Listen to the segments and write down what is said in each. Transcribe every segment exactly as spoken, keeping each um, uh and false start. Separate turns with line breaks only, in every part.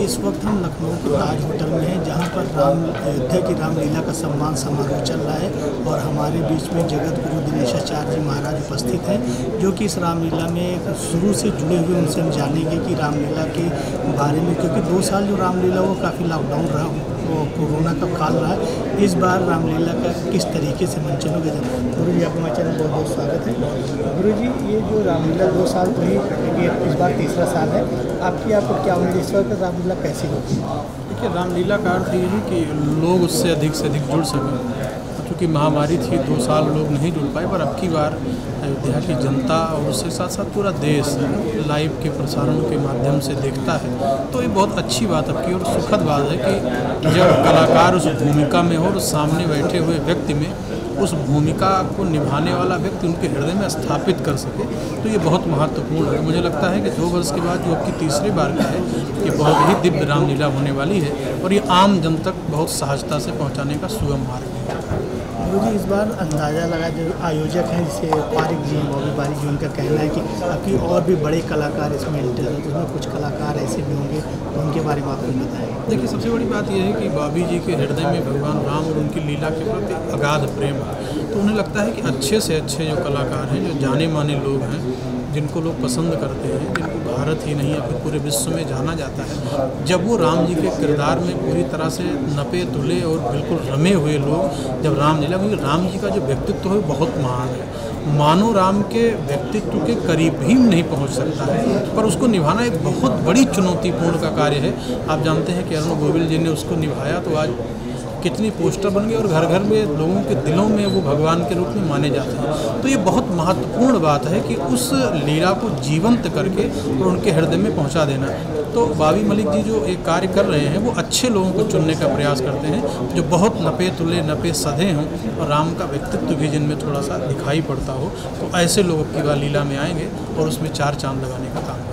इस वक्त हम लखनऊ के ताज होटल में हैं, जहां पर राम अयोध्या की रामलीला का सम्मान समारोह चल रहा है और हमारे बीच में जगत गुरु दिनेशाचार्य जी महाराज उपस्थित हैं, जो कि इस रामलीला में शुरू से जुड़े हुए। उनसे हम जानेंगे कि रामलीला के बारे में, क्योंकि दो साल जो रामलीला वो काफ़ी लॉकडाउन रहा, वो कोरोना का काल रहा। इस बार रामलीला का किस तरीके से मंचन होगा। गुरु जी, आपका चैनल बहुत बहुत स्वागत है। गुरु जी, ये जो रामलीला दो साल तो ही, इस बार तीसरा साल है, आपकी आपको क्या उम्मीद इस वक्त रामलीला कैसी होगी?
देखिए, रामलीला का अर्थ ये है कि लोग उससे अधिक से अधिक जुड़ सकें। क्योंकि महामारी थी, दो साल लोग नहीं जुड़ पाए, पर अब की बार अयोध्या की जनता और उसके साथ साथ पूरा देश लाइव के प्रसारण के माध्यम से देखता है, तो ये बहुत अच्छी बात अब की और सुखद बात है कि जब कलाकार उस भूमिका में हो और सामने बैठे हुए व्यक्ति में उस भूमिका को निभाने वाला व्यक्ति उनके हृदय में स्थापित कर सके, तो ये बहुत महत्वपूर्ण है। मुझे लगता है कि दो वर्ष के बाद जो अब की तीसरी बार का है, ये बहुत ही दिव्य रामलीला होने वाली है और ये आम जन तक बहुत सहजता से पहुँचाने का सुगम मार्ग है।
गुरु जी, इस बार अंदाज़ा लगा जो आयोजक हैं जैसे पारिक जी, बॉबी पारिक जी, उनका कहना है कि अभी और भी बड़े कलाकार इसमें इंटर है, तो उसमें कुछ कलाकार ऐसे भी होंगे, तो उनके बारे में आप कुछ बताएं।
देखिए, सबसे बड़ी बात यह है कि बॉबी जी के हृदय में भगवान राम और उनकी लीला के प्रति अगाध प्रेम है, तो उन्हें लगता है कि अच्छे से अच्छे जो कलाकार हैं, जो जाने माने लोग हैं, जिनको लोग पसंद करते हैं, जिनको भारत ही नहीं अपने पूरे विश्व में जाना जाता है, जब वो राम जी के किरदार में पूरी तरह से नपे तुले और बिल्कुल रमे हुए लोग जब रामलीला, क्योंकि राम जी का जो व्यक्तित्व है बहुत महान है, मानो राम के व्यक्तित्व के करीब भी नहीं पहुंच सकता है, पर उसको निभाना एक बहुत बड़ी चुनौतीपूर्ण का कार्य है। आप जानते हैं कि अरुण गोविल जी ने उसको निभाया तो आज कितनी पोस्टर बन गई और घर घर में लोगों के दिलों में वो भगवान के रूप में माने जाते हैं। तो ये बहुत महत्वपूर्ण बात है कि उस लीला को जीवंत करके और उनके हृदय में पहुंचा देना। तो बॉबी मलिक जी जो एक कार्य कर रहे हैं, वो अच्छे लोगों को चुनने का प्रयास करते हैं, जो बहुत नपे तुले नपे सधे हों और राम का व्यक्तित्व भी जिनमें थोड़ा सा दिखाई पड़ता हो, तो ऐसे लोग की बार लीला में आएंगे और उसमें चार चांद लगाने का काम करेंगे।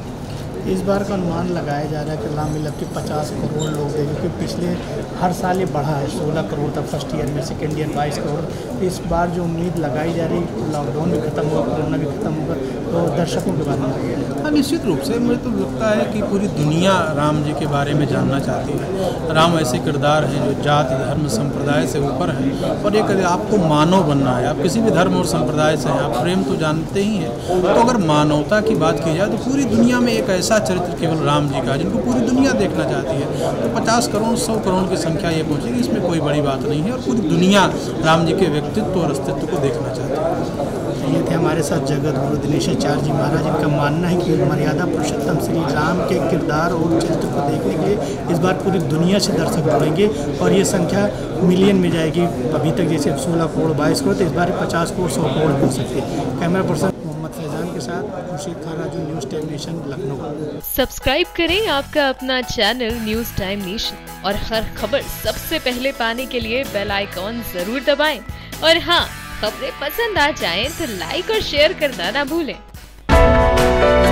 इस बार का अनुमान लगाया जा रहा है कि रामलीला के पचास करोड़ लोग हैं, क्योंकि पिछले हर साल ये बढ़ा है, सोलह करोड़ तक फर्स्ट ईयर में, सेकेंड ईयर बाईस करोड़। इस बार जो उम्मीद लगाई जा रही, लॉकडाउन भी खत्म हुआ, कोरोना भी खत्म होगा, तो दर्शकों के बारे में
हाँ, निश्चित रूप से मुझे तो लगता है कि पूरी दुनिया राम जी के बारे में जानना चाहती है। राम ऐसे किरदार हैं जो जाति धर्म संप्रदाय से ऊपर हैं, और एक आपको मानव बनना है, आप किसी भी धर्म और संप्रदाय से हैं, आप प्रेम तो जानते ही हैं, तो अगर मानवता की बात की जाए तो पूरी दुनिया में एक ऐसा चरित्र केवल राम जी का, जिनको पूरी दुनिया देखना चाहती है, तो पचास करोड़ सौ करोड़ की संख्या ये पहुँचेगी, इसमें कोई बड़ी बात नहीं है, और पूरी दुनिया राम जी के व्यक्तित्व और अस्तित्व को देखना चाहती है।
ये थे हमारे साथ जगत गुरु दिनेशाचार्य जी महाराज। इनका मानना है कि मर्यादा पुरुषोत्तम श्री राम के किरदार और चरित्र को देखने के लिए इस बार पूरी दुनिया से दर्शक जुड़ेंगे और ये संख्या मिलियन में जाएगी। अभी तक जैसे सोलह करोड़ बाईस करोड़, तो इस बार पचास करोड़ सौ करोड़ भी हो सकते हैं। कैमरा पर्सन मोहम्मद फैजान के साथ Khurshid Khan Raju, news time nation, Lucknow.
Subscribe करें आपका अपना चैनल न्यूज़ टाइम नेशन और हर खबर सबसे पहले पाने के लिए बेल आइकॉन जरूर दबाएं। और हाँ, खबरें पसंद आ जाएं तो लाइक और शेयर करना ना भूलें।